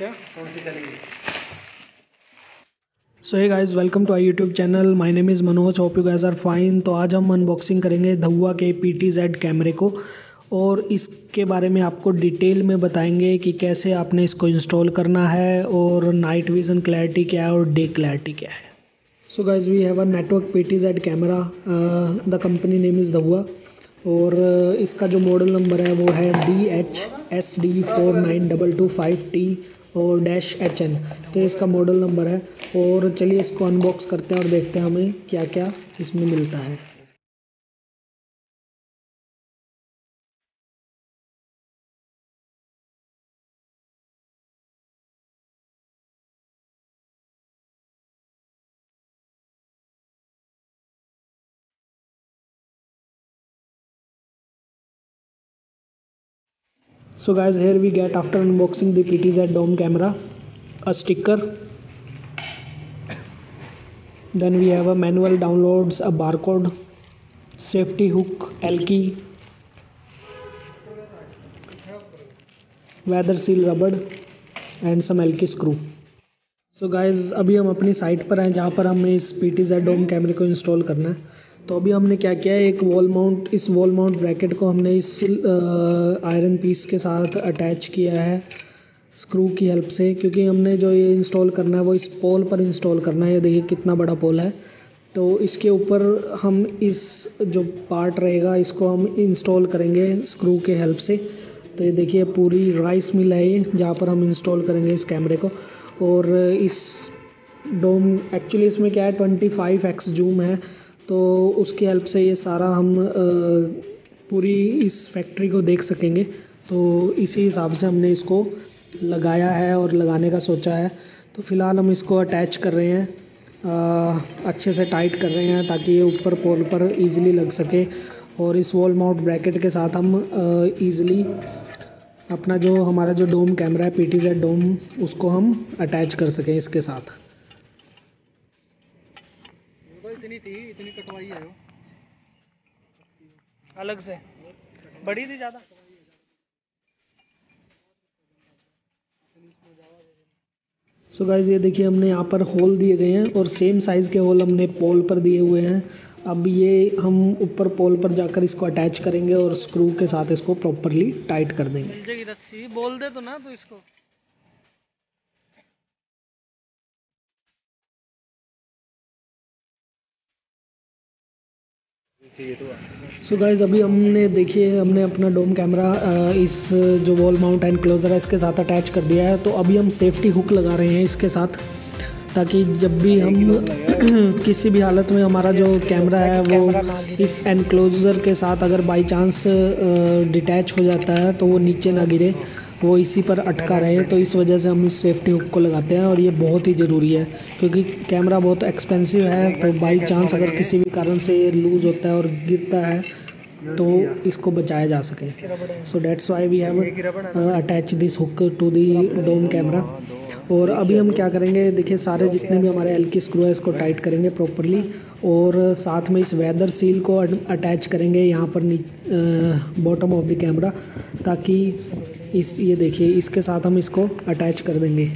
क्या कौन सी चलेगी? So hey guys, welcome to our YouTube channel. My name is Manoj, hope you guys are fine. तो आज हम अनबॉक्सिंग करेंगे धुआ के PTZ कैमरे को और इसके बारे में आपको डिटेल में बताएंगे कि कैसे आपने इसको इंस्टॉल करना है और नाइट विज़न क्लैरिटी क्या है और डे क्लैरिटी क्या है। So guys, we have a network PTZ camera, the company name is Dahua और इसका जो मॉडल नंबर है वो है DHSD49225T और -HN। तो इसका मॉडल नंबर है और चलिए इसको अनबॉक्स करते हैं और देखते हैं हमें क्या क्या इसमें मिलता है। So guys, here we get, after unboxing the PTZ dome camera, a sticker. Then we have a manual downloads, a barcode, safety hook, L-key, weather seal rubber and some L-key screw. So guys, अभी हम अपनी site पर हैं जहाँ पर हमें इस PTZ डोम कैमरे को इंस्टॉल करना है। तो अभी हमने क्या किया है, इस वॉल माउंट ब्रैकेट को हमने इस आयरन पीस के साथ अटैच किया है स्क्रू की हेल्प से, क्योंकि हमने जो ये इंस्टॉल करना है वो इस पोल पर इंस्टॉल करना है। ये देखिए कितना बड़ा पोल है। तो इसके ऊपर हम इस जो पार्ट रहेगा इसको हम इंस्टॉल करेंगे स्क्रू के हेल्प से। तो ये देखिए पूरी राइस मिल है ये, जहाँ पर हम इंस्टॉल करेंगे इस कैमरे को। और इस डोम एक्चुअली इसमें क्या है, 25x जूम है, तो उसकी हेल्प से ये सारा हम पूरी इस फैक्ट्री को देख सकेंगे। तो इसी हिसाब से हमने इसको लगाया है और लगाने का सोचा है। तो फ़िलहाल हम इसको अटैच कर रहे हैं, अच्छे से टाइट कर रहे हैं ताकि ये ऊपर पोल पर ईज़िली लग सके। और इस वॉल माउंट ब्रैकेट के साथ हम ईज़िली अपना जो हमारा जो डोम कैमरा है PTZ डोम, उसको हम अटैच कर सकें इसके साथ। तो इतनी कटवाई है वो अलग से बड़ी थी ज़्यादा। सो गाइस, ये देखिए हमने यहाँ पर होल दिए गए हैं और सेम साइज़ के होल हमने पोल पर दिए हुए हैं। अब ये हम ऊपर पोल पर जाकर इसको अटैच करेंगे और स्क्रू के साथ इसको प्रॉपरली टाइट कर देंगे। मिल जाएगी रस्सी, बोल दे तो ना तो इसको। सो गाइस, अभी हमने अपना डोम कैमरा इस जो वॉल माउंट एनक्लोजर है इसके साथ अटैच कर दिया है। तो अभी हम सेफ्टी हुक लगा रहे हैं इसके साथ, ताकि जब भी हम किसी भी हालत में हमारा जो कैमरा है वो इस एनक्लोजर के साथ अगर बाई चांस डिटैच हो जाता है तो वो नीचे ना गिरे, वो इसी पर अटका रहे। तो इस वजह से हम इस सेफ्टी हुक को लगाते हैं और ये बहुत ही ज़रूरी है क्योंकि कैमरा बहुत एक्सपेंसिव है। तो बाई चांस अगर किसी भी कारण से ये लूज़ होता है और गिरता है तो इसको बचाया जा सके। So that's why we have attach this hook to the dome camera. और अभी हम क्या करेंगे, देखिए सारे जितने भी हमारे L की स्क्रू है इसको टाइट करेंगे प्रॉपरली और साथ में इस वेदर सील को अटैच करेंगे यहाँ पर बॉटम ऑफ द कैमरा, ताकि ये देखिए इसके साथ हम इसको अटैच कर देंगे।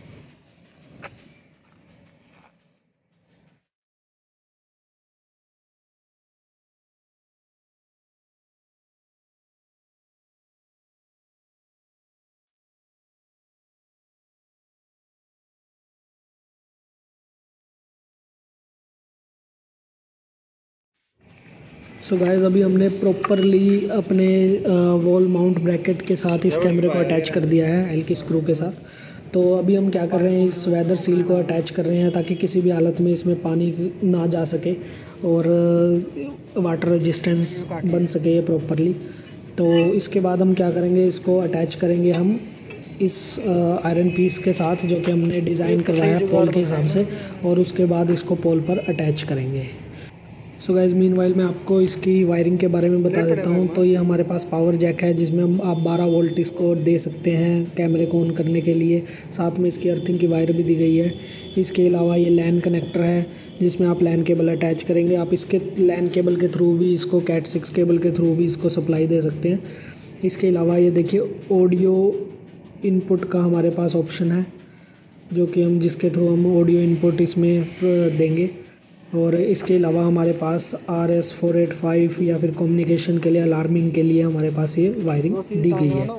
सो गाइस, अभी हमने प्रॉपरली अपने वॉल माउंट ब्रैकेट के साथ इस कैमरे को अटैच कर दिया है L की स्क्रू के साथ। तो अभी हम क्या कर रहे हैं, इस वेदर सील को अटैच कर रहे हैं ताकि किसी भी हालत में इसमें पानी ना जा सके और वाटर रेजिस्टेंस बन सके ये प्रॉपरली। तो इसके बाद हम क्या करेंगे, इसको अटैच करेंगे हम इस आयरन पीस के साथ जो कि हमने डिज़ाइन करवाया है पोल के हिसाब से, और उसके बाद इसको पोल पर अटैच करेंगे। सो गाइज़, मीनवाइल मैं आपको इसकी वायरिंग के बारे में बता देता हूँ। तो ये हमारे पास पावर जैक है जिसमें आप 12 वोल्ट इसको दे सकते हैं कैमरे को ऑन करने के लिए। साथ में इसकी अर्थिंग की वायर भी दी गई है। इसके अलावा ये लैन कनेक्टर है जिसमें आप लैन केबल अटैच करेंगे। आप इसके लैन केबल के थ्रू भी इसको कैट 6 केबल के थ्रू भी इसको सप्लाई दे सकते हैं। इसके अलावा ये देखिए ऑडियो इनपुट का हमारे पास ऑप्शन है, जो कि हम जिसके थ्रू हम ऑडियो इनपुट इसमें देंगे। और इसके अलावा हमारे पास RS485 या फिर कम्युनिकेशन के लिए, अलार्मिंग के लिए हमारे पास ये वायरिंग दी गई है।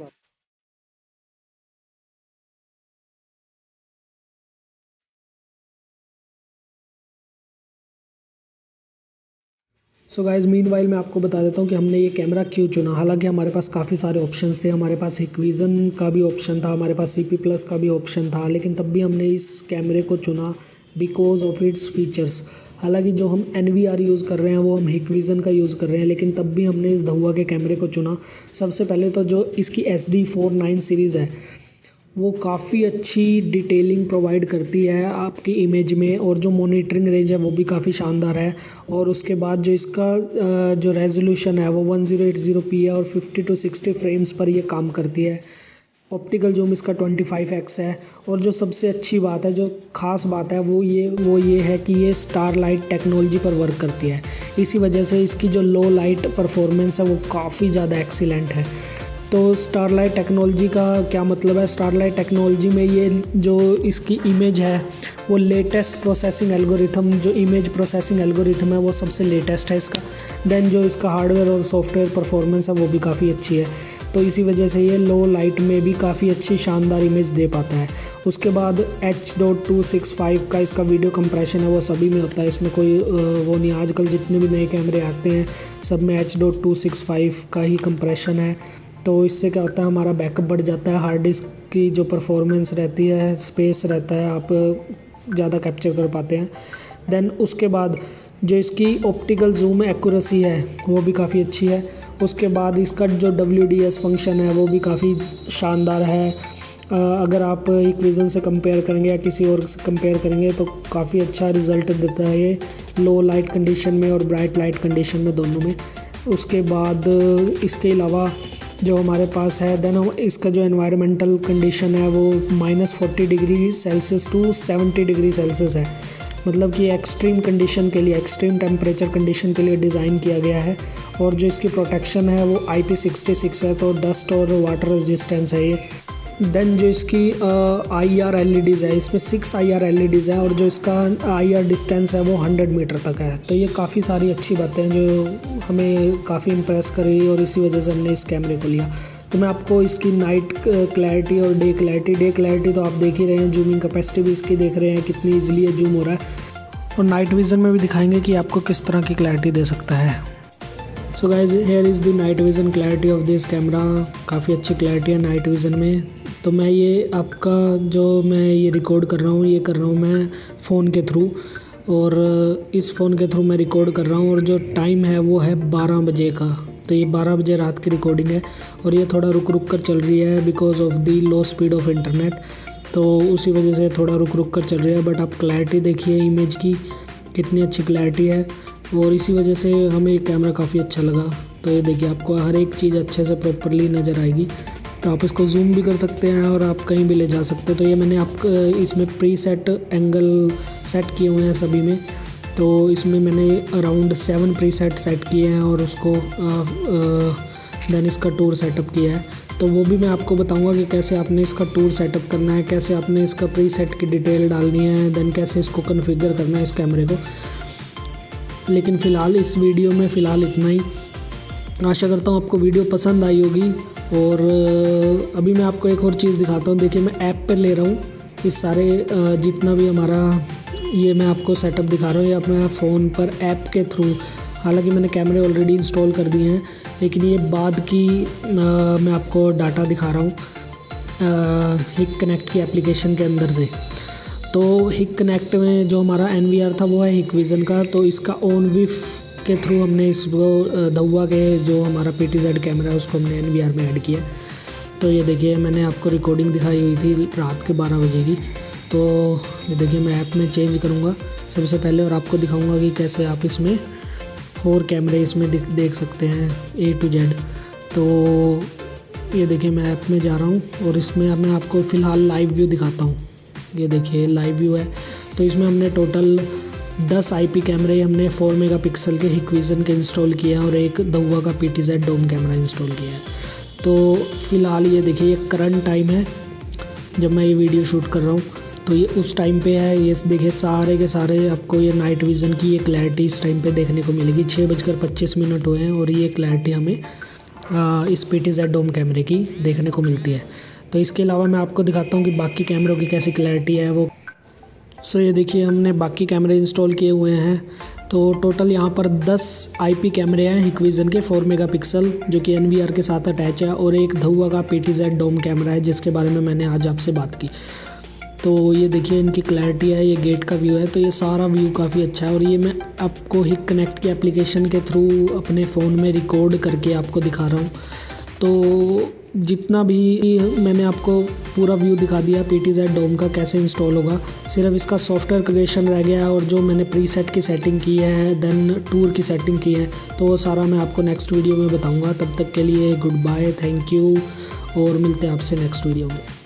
सो गाइज़, मीनवाइल मैं आपको बता देता हूँ कि हमने ये कैमरा क्यों चुना। हालांकि हमारे पास काफ़ी सारे ऑप्शंस थे, हमारे पास हिकविज़न का भी ऑप्शन था, हमारे पास CP+ का भी ऑप्शन था, लेकिन तब भी हमने इस कैमरे को चुना बिकॉज ऑफ इट्स फीचर्स। हालांकि जो हम NVR यूज़ कर रहे हैं वो हम हिकविज़न का यूज़ कर रहे हैं, लेकिन तब भी हमने इस धुआ के कैमरे को चुना। सबसे पहले तो जो इसकी SD49 सीरीज़ है वो काफ़ी अच्छी डिटेलिंग प्रोवाइड करती है आपकी इमेज में, और जो मॉनिटरिंग रेंज है वो भी काफ़ी शानदार है। और उसके बाद जो इसका जो रेजोल्यूशन है वो 1080p है और 50 to 60 फ्रेम्स पर ये काम करती है। ऑप्टिकल जूम इसका 25x है। और जो सबसे अच्छी बात है, जो ख़ास बात है वो ये है कि ये स्टारलाइट टेक्नोलॉजी पर वर्क करती है। इसी वजह से इसकी जो लो लाइट परफॉर्मेंस है वो काफ़ी ज़्यादा एक्सीलेंट है। तो स्टारलाइट टेक्नोलॉजी का क्या मतलब है? स्टारलाइट टेक्नोलॉजी में ये जो इसकी इमेज है वो लेटेस्ट प्रोसेसिंग एल्गोरिथम, जो इमेज प्रोसेसिंग एल्गोरिथम है वो सबसे लेटेस्ट है इसका। देन जो इसका हार्डवेयर और सॉफ्टवेयर परफॉर्मेंस है वो भी काफ़ी अच्छी है। तो इसी वजह से ये लो लाइट में भी काफ़ी अच्छी शानदार इमेज दे पाता है। उसके बाद H.265 का इसका वीडियो कंप्रेशन है वो सभी में होता है, इसमें कोई वो नहीं। आजकल जितने भी नए कैमरे आते हैं सब में H.265 का ही कंप्रेशन है। तो इससे क्या होता है, हमारा बैकअप बढ़ जाता है, हार्ड डिस्क की जो परफॉर्मेंस रहती है, स्पेस रहता है, आप ज़्यादा कैप्चर कर पाते हैं। देन उसके बाद जो इसकी ऑप्टिकल जूम एक्यूरेसी है वो भी काफ़ी अच्छी है। उसके बाद इसका जो WDS फंक्शन है वो भी काफ़ी शानदार है। अगर आप हिकविज़न से कंपेयर करेंगे या किसी और से कंपेयर करेंगे तो काफ़ी अच्छा रिज़ल्ट देता है ये लो लाइट कंडीशन में और ब्राइट लाइट कंडीशन में, दोनों में। उसके बाद इसके अलावा जो हमारे पास है, देन इसका जो एनवायरमेंटल कंडीशन है वो -40 degree Celsius to 70 degree Celsius है। मतलब कि एक्सट्रीम कंडीशन के लिए, एक्सट्रीम टेम्परेचर कंडीशन के लिए डिज़ाइन किया गया है। और जो इसकी प्रोटेक्शन है वो IP66 है, तो डस्ट और वाटर रेजिस्टेंस है ये। देन जो इसकी IR LEDs है, इसमें 6 IR LEDs है और जो इसका IR डिस्टेंस है वो 100 मीटर तक है। तो ये काफ़ी सारी अच्छी बातें हैं जो हमें काफ़ी इम्प्रेस करी और इसी वजह से हमने इस कैमरे को लिया। तो मैं आपको इसकी नाइट क्लैरिटी और डे क्लैरिटी तो आप देख ही रहे हैं, जूमिंग कैपेसिटी भी इसकी देख रहे हैं कितनी ईजिली जूम हो रहा है, और नाइट विज़न में भी दिखाएंगे कि आपको किस तरह की क्लैरिटी दे सकता है। So guys, here is the night vision clarity of this camera. काफ़ी अच्छी क्लैरिटी है नाइट विज़न में। तो मैं ये आपका जो मैं ये रिकॉर्ड कर रहा हूँ, ये कर रहा हूँ मैं फ़ोन के थ्रू, और इस फ़ोन के थ्रू मैं रिकॉर्ड कर रहा हूँ, और जो टाइम है वो है 12 बजे का। तो ये 12 बजे रात की रिकॉर्डिंग है, और ये थोड़ा रुक रुक कर चल रही है because of the low speed of internet. तो उसी वजह से थोड़ा रुक रुक कर चल रही है। बट आप क्लैरिटी देखिए इमेज की, कितनी अच्छी क्लैरिटी है, और इसी वजह से हमें ये कैमरा काफ़ी अच्छा लगा। तो ये देखिए आपको हर एक चीज़ अच्छे से प्रॉपरली नज़र आएगी। तो आप इसको जूम भी कर सकते हैं और आप कहीं भी ले जा सकते हैं। तो ये मैंने इसमें प्री सेट एंगल सेट किए हुए हैं सभी में। तो इसमें मैंने अराउंड 7 प्री सेट किए हैं, और उसको देन इसका टूर सेटअप किया है। तो वो भी मैं आपको बताऊंगा कि कैसे आपने इसका टूर सेटअप करना है, कैसे आपने इसका प्री सेट की डिटेल डालनी है, देन कैसे इसको कन्फिगर करना है इस कैमरे को। लेकिन फ़िलहाल इस वीडियो में फ़िलहाल इतना ही। आशा करता हूँ आपको वीडियो पसंद आई होगी। और अभी मैं आपको एक और चीज़ दिखाता हूँ। देखिए मैं ऐप पर ले रहा हूँ इस सारे जितना भी हमारा ये मैं आपको सेटअप दिखा रहा हूँ, ये अपने फ़ोन पर ऐप के थ्रू। हालांकि मैंने कैमरे ऑलरेडी इंस्टॉल कर दिए हैं, लेकिन ये बाद की मैं आपको डाटा दिखा रहा हूँ हिक कनेक्ट की एप्लीकेशन के अंदर से। तो हिक कनेक्ट में जो हमारा NVR था वो है हिकविज़न का। तो इसका OnVIF के थ्रू हमने इसको धुआ के जो हमारा PTZ कैमरा है उसको हमने NVR में ऐड किया। तो ये देखिए मैंने आपको रिकॉर्डिंग दिखाई हुई थी रात के 12 बजे की। तो ये देखिए मैं ऐप में चेंज करूँगा सबसे पहले, और आपको दिखाऊँगा कि कैसे आप इसमें और कैमरे इसमें देख सकते हैं A to Z। तो ये देखिए मैं ऐप में जा रहा हूँ, और इसमें मैं आपको फ़िलहाल लाइव व्यू दिखाता हूँ। ये देखिए लाइव व्यू है। तो इसमें हमने टोटल 10 IP कैमरे हमने 4 मेगापिक्सल के हिकविज़न के इंस्टॉल किए हैं, और एक धुआ का PTZ डोम कैमरा इंस्टॉल किया है। तो फ़िलहाल ये देखिए ये करंट टाइम है जब मैं ये वीडियो शूट कर रहा हूँ, तो ये उस टाइम पे है। ये देखिए सारे के सारे आपको ये नाइट विज़न की ये क्लैरिटी इस टाइम पे देखने को मिलेगी। 6:25 हुए हैं और ये क्लैरिटी हमें इस PTZ डोम कैमरे की देखने को मिलती है। तो इसके अलावा मैं आपको दिखाता हूँ कि बाकी कैमरों की कैसी क्लैरिटी है वो। सो ये देखिए हमने बाकी कैमरे इंस्टॉल किए हुए हैं। तो टोटल यहाँ पर 10 IP कैमरे हैं हिकविज़न के 4 मेगापिक्सल, जो कि NVR के साथ अटैच है, और एक धुआ का PTZ डोम कैमरा है जिसके बारे में मैंने आज आपसे बात की। तो ये देखिए इनकी क्लैरिटी है, ये गेट का व्यू है, तो ये सारा व्यू काफ़ी अच्छा है। और ये मैं आपको हिक कनेक्ट के एप्लीकेशन के थ्रू अपने फ़ोन में रिकॉर्ड करके आपको दिखा रहा हूँ। तो जितना भी मैंने आपको पूरा व्यू दिखा दिया PTZ डोम का कैसे इंस्टॉल होगा, सिर्फ इसका सॉफ्टवेयर क्रिएशन रह गया है और जो मैंने प्रीसेट की सेटिंग की है, देन टूर की सेटिंग की है, तो वो सारा मैं आपको नेक्स्ट वीडियो में बताऊंगा। तब तक के लिए गुड बाय, थैंक यू, और मिलते हैं आपसे नेक्स्ट वीडियो में।